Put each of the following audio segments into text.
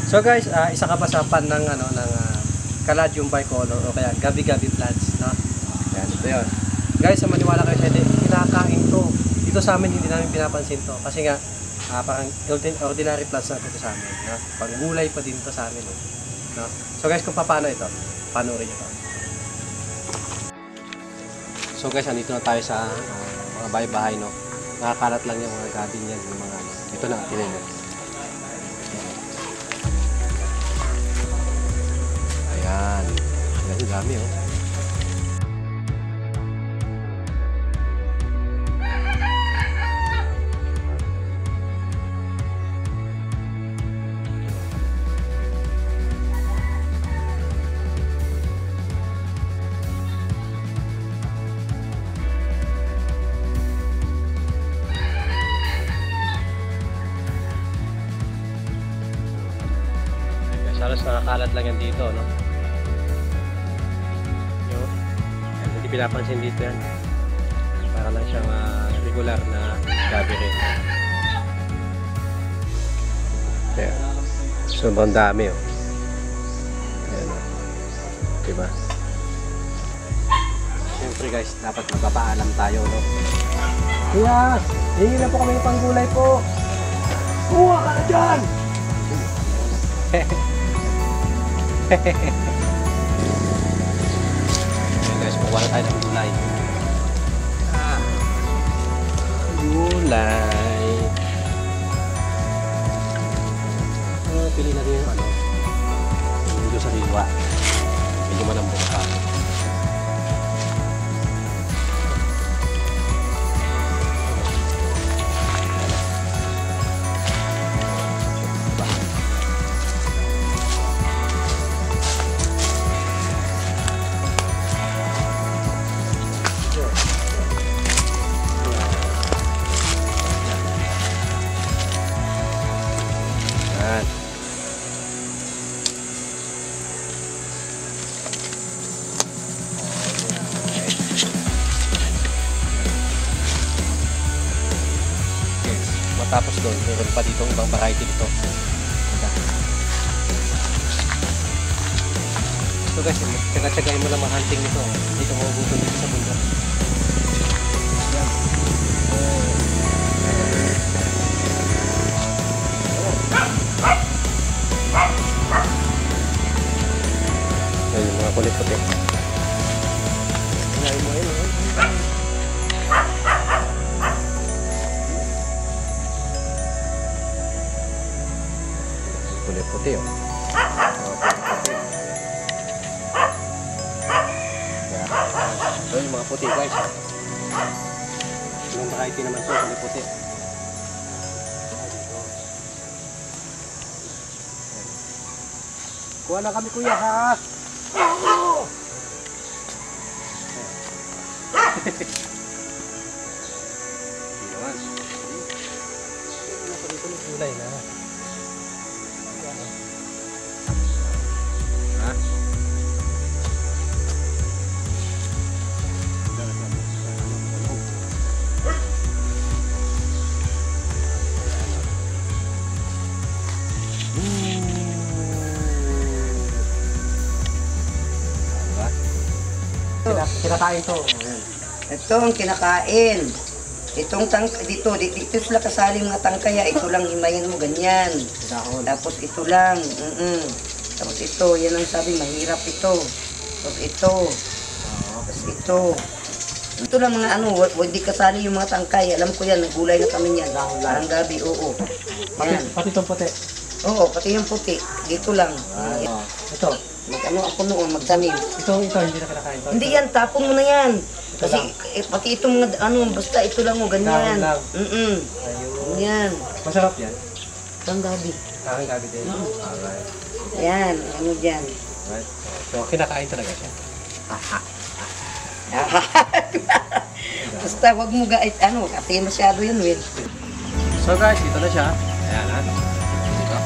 So guys, isa ka pa sa fan ng Caladium bicolor o kaya gabi-gabi plants, no? Yan, ito 'yon. Guys, sa maniwala kayo sa hindi, kinakain to. Dito sa amin hindi namin pinapansin to kasi nga parang ordinary plants na ito sa amin, no? Pagulay pa din to sa amin, no? So guys, kung paano ito, panoorin niyo to. So guys, andito na tayo sa mga bahay-bahay, no? Nakakalat lang yung mga gabi niyan, yung mga ito na, tingnan niyo. Ayan. Ayan, yung dami, oh. Halos nakakalat lang yan dito, no? Yun. Ayan, hindi pinapansin dito yan. Para lang siyang regular na gabi rin. Ayan. Sobrang dami, oh. Ayan, oh. Diba? Siyempre guys, dapat magpapaalam tayo, no? Kuya! Hingin na po kami ng panggulay po! Kuha ka na dyan! Ayan guys, kukuha na tayo ng gulay. Gulay. Pili natin yung medyo sa hiwa. Medyo malambot pa. Tapos doon, meron pa dito ibang variety dito. So guys, tsaga-tsagain mo lang hunting nito. Dito mo bubutol dito sa bundok. Yan yung mga kulit puti. Kinain mo yun. Puti, oh. So yung mga puti guys, yung variety naman ito, puti. Kuha na kami kuya ha. Gulay na. Kinakain to. Ito ang kinakain. Itong dito sila kasali mga tangkaya. Ito lang himayin mo, ganyan. Tapos ito lang. Tapos ito, yan ang sabi, mahirap ito. Tapos ito. Tapos ito. Ito lang mga hindi kasali yung mga tangkay. Alam ko yan, nagulay na kami yan. Parang gabi, oo. Pati itong puti? Oo, pati yung puti. Dito lang. Ito? Ako noon, magtanim. Ito, hindi na kinakain to? Hindi yan, tapon mo na yan. Kasi pati itong basta ito lang mo, ganyan. Ganyan. Masarap yan? Ang gabi. Ang gabi din? Yan, dyan. So, kinakain talaga siya? Basta wag mo kasi masyado yun, Will. So guys, dito na siya. Ayan ha. Dito.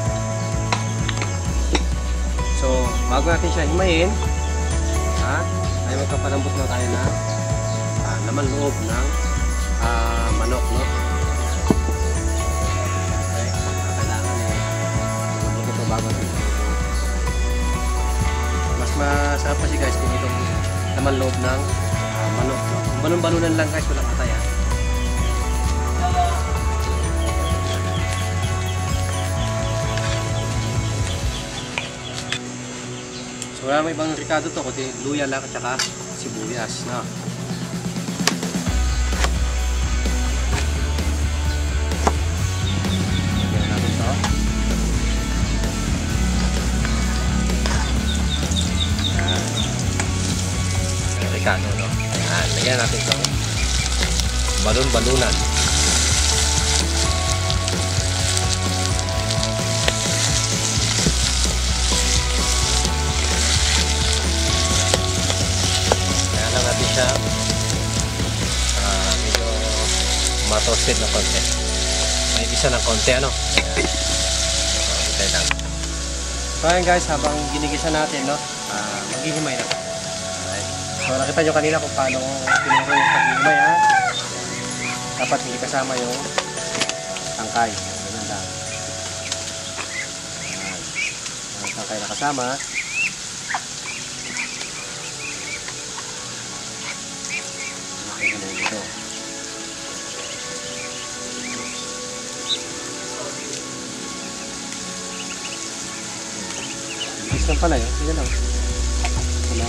So, bago natin siya himayin, ay magpapalambot na tayo na laman loob ng manok, no? Okay, kailangan malambot ito bago natin naman loob ng manok. No? Balon-balunan lang guys, walang atay ha. So wala may ibang ricado to, kundi luya lang at saka sibuyas. No? Lagyan natin to. Ricado, no? Ayan, lagyan natin ito. Balon-balunan. Kaya lang natin siya medyo matoasted na konti. May isa ng konti, ano? Hintay lang. So ayan guys, habang ginigisa natin, no? Maghihimay na. So nakita nyo kanina kung paano pinuro yung paghihimay ha. Dapat hindi kasama yung tangkay. Ganun lang. Ang tangkay na kasama. Nakita nyo dito. Bilis lang pala yun. Sige lang. Wala.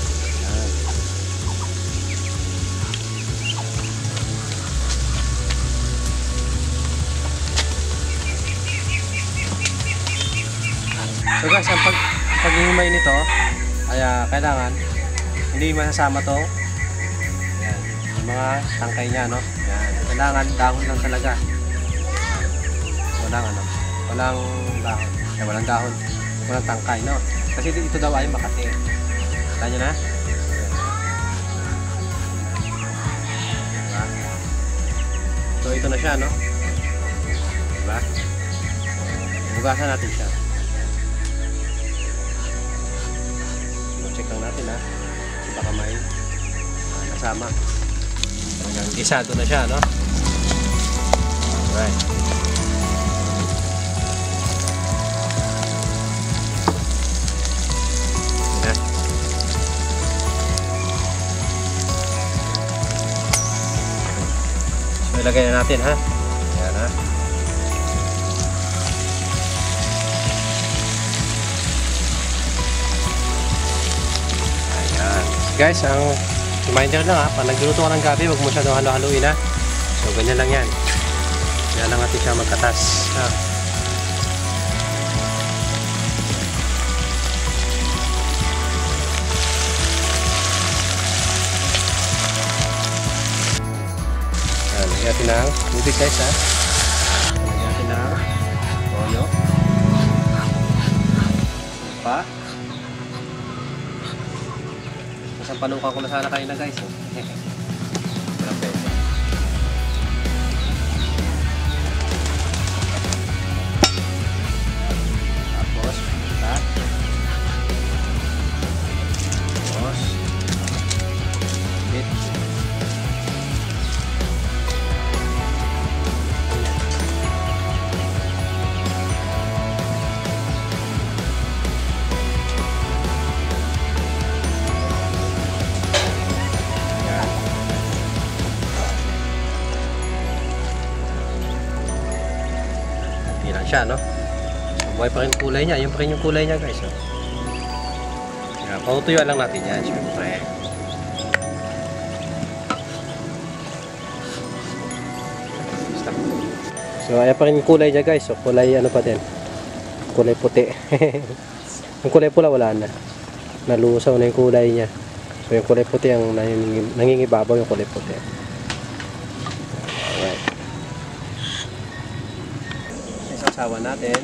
So guys, ang paghihimay nito ay kailangan hindi masasama to. Yan, yung mga tangkay niya, no? Yan, kailangan dahon lang talaga. Walang dahon, walang tangkay, no? Kasi ito daw ay makati. Kita nyo na? Diba? So ito na siya, no? Diba? Hugasan natin siya. Check lang natin ha. Baka may nasama. Talagang gisado na siya, no? Alright. Yan. So ilagay na natin ha. Yan ha. Guys, ang reminder lang ha, pag nagluluto ka ng gabi, huwag mo siya halo-haloin ha. So, ganyan lang yan. Kaya lang natin siya magkatas. Ha. Lagyan natin ng tubig guys ha. Lagyan natin ng toyo. Pa. Isang panukan ko na sana kanina guys. Walang pwede. Tapos, pita. Tapos, bit. Siya, no? Buhay pa rin kulay niya. Yung pa rin yung kulay niya, guys. Yan, pautuyuan lang natin yan, syempre. So, ayan pa rin yung kulay niya, guys. So, kulay ano pa din. Kulay puti. Yung kulay pula, wala na. Nalusaw na yung kulay niya. So, yung kulay puti, ang nangingibabaw yung kulay puti. Alright. Sawa natin.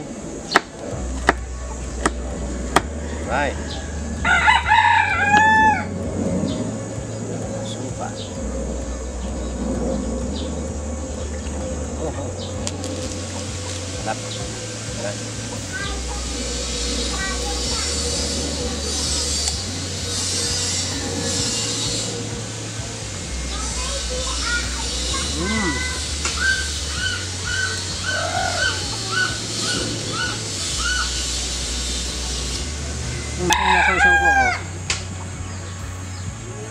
Right. Supa. Oh. Sarap. Sarap. Yung nasawsaw ko, oh.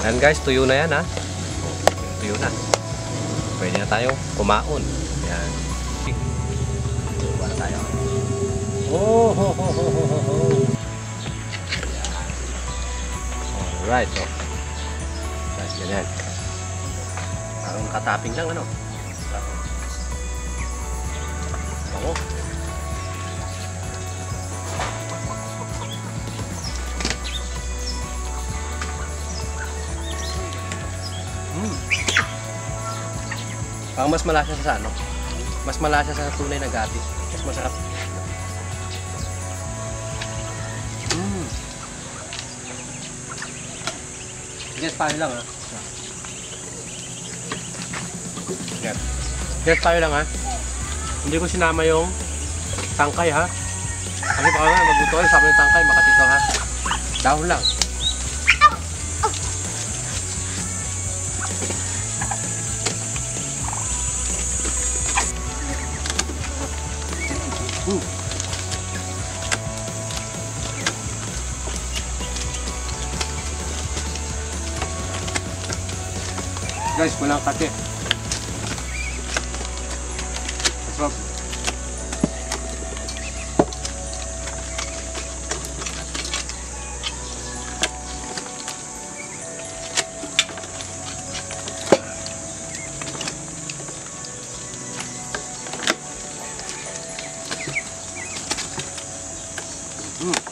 Ayan guys, tuyo na yan ha. Tuyo na. Pwede na tayong kumaon. Ayan. Kuha na tayo. Oh, ho, ho, ho, ho, ho, ho. Ayan. Alright, oh. Guys, ganyan. Parang kataping lang, ano? Oo. Parang mas malasa sa ano? Mas malasa sa tunay na gabi. Mas masarap. Get tayo lang ha. Get tayo lang ha. Hindi ko sinama yung tangkay ha. Kasi baka nga magbuto kayo sama yung tangkay makatito ha. Dahon lang. Guys, walang kate. Masarap. Mm.